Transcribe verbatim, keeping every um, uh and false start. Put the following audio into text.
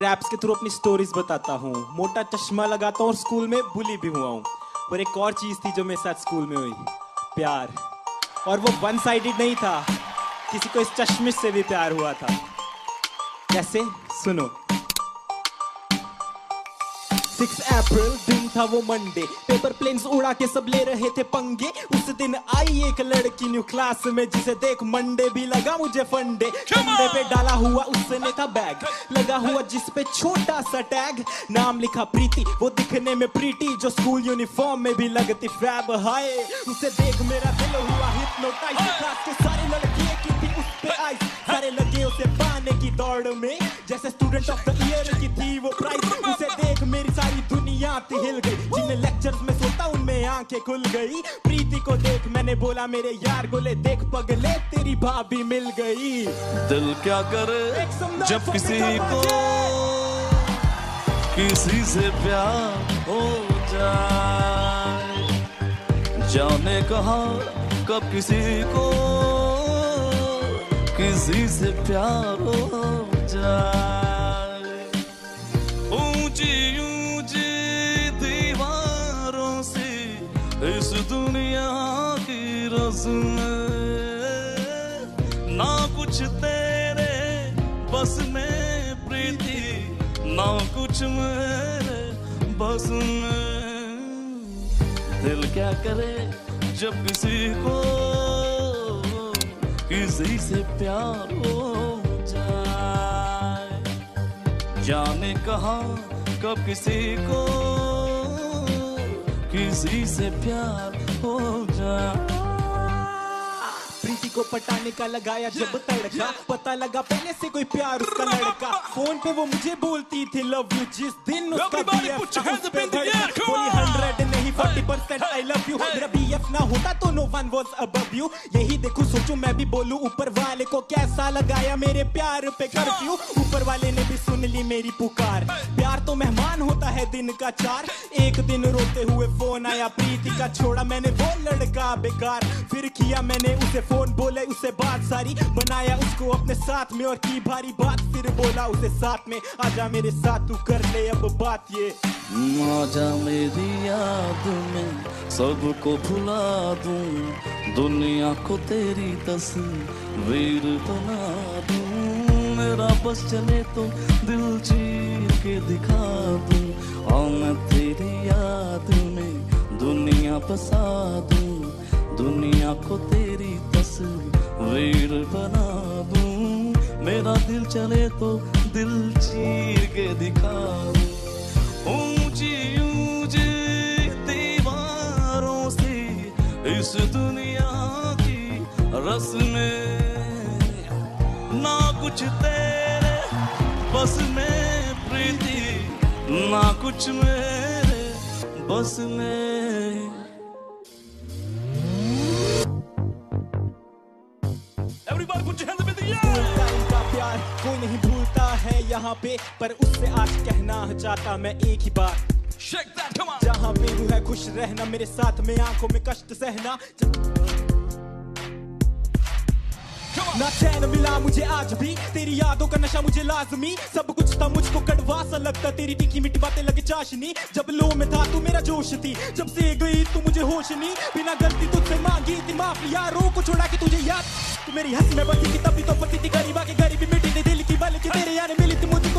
Raps के through अपनी stories बताता हूँ। मोटा चश्मा लगाता हूँ और स्कूल में बुली भी हुआ हूँ। पर एक और चीज थी जो मेरे साथ स्कूल में हुई, प्यार। और वो वन साइडेड नहीं था, किसी को इस चश्मिश से भी प्यार हुआ था। कैसे? सुनो। सिक्स अप्रैल दिन था वो मंडे, पेपर प्लेन्स उड़ा के सब ले रहे थे पंगे। उस दिन आई एक लड़की न्यू क्लास में, जिसे देख मंडे भी लगा मुझे फंडे। कंधे पे डाला हुआ उसने था बैग, लगा हुआ जिस पे छोटा सा टैग, नाम लिखा प्रीति। वो दिखने में प्रीति, जो स्कूल यूनिफॉर्म में भी लगती फैब। हाय उसे देख मेरा दिल हुआ हिप्नोटाइज। क्लास के सारे लड़के की थी उस पे आइज, सारे लगे उसे पाने की दौड़ में, जैसे स्टूडेंट ऑफ द ईयर की थी वो प्राइज। उसे देख मेरी सारी दुनिया थी हिल गई, जिन्हें लेक्चर्स में सोता उनमें आंखें खुल गई। प्रीति को देख मैंने बोला मेरे यार गोले, देख पगले तेरी भाभी मिल गई। दिल क्या करे जब किसी को किसी से प्यार हो जाए, जाने कहा कब किसी को किसी से प्यार हो जाए। ऊंची ऊंची दीवारों से इस दुनिया की रस्में, ना कुछ तेरे बस में प्रीति, ना कुछ मेरे बस में। दिल क्या करे जब किसी को किसी से प्यार हो जाए, जाने कहाँ कब किसी को किसी से प्यार हो जाए। प्रीति को पटाने का लगाया जब तड़का, पता लगा पहले से कोई प्यार उसका लड़का। फोन पे वो मुझे बोलती थी लव यू, जिस दिन उसका बीएफ उस पे धड़का। बोली हंड्रेड नहीं forty percent I love you, मेरा बीएफ ना होता तो no one was above you. यही देखूं सोचूं मैं भी बोलूं ऊपर वाले को, कैसा लगाया मेरे प्यार पे कर्फ्यू। ऊपर वाले ने भी सुन ली मेरी पुकार, प्यार तो मेहमान होता है दिन का चार। एक दिन रोते हुए फोन आया प्रीति का, छोड़ा मैंने वो लड़का बेकार। फिर किया मैंने उसे फोन, बोले उसे बात सारी, बनाया उसको अपने साथ में और की भारी बात। फिर बोला उसे साथ में आजा मेरे साथ, तू कर ले अब बात ये। आजा मेरी याद में सबको भुला दूं, दुनिया को तेरी तस्वीर बना दूं। मेरा बस चले तो दिल चीर के दिखा दूं, और मैं तेरी याद में दुनिया बसा दूं, दुनिया को तेरी तस्वीर बना दूं। मेरा दिल चले तो दिल चीर के दिखा दूं। ऊंची ऊंची दीवारों से इस दुनिया की रस्में, ना कुछ तेरे बस में प्रीति, ना कुछ मेरे बस में। Everybody put your hands up in the air! इनका प्यार कोई नहीं भूलता है यहाँ पे, पर उससे आज कहना चाहता मैं एक ही बात। Shake that, come on! जहाँ पे रूह है खुश रहना, मेरे साथ में आंखों में कष्ट सहना। ना चैन मिला मुझे आज भी, तेरी यादों का नशा मुझे लाजमी। सब कुछ था मुझको कड़वा सा लगता, तेरी तीखी मीठी बातें लगे चाशनी। जब लो में था तू मेरा जोश थी, जब से गई तू मुझे होश नहीं। बिना गलती तुझसे मांगी थी माफी, यारों को छोड़ा के तुझे याद। तू मेरी हंसी में बसी थी तभी तो पति थी, गरीबा के गरीबी मिट्टी थी दिल की, बल्कि तेरे यार मिली थी मुझे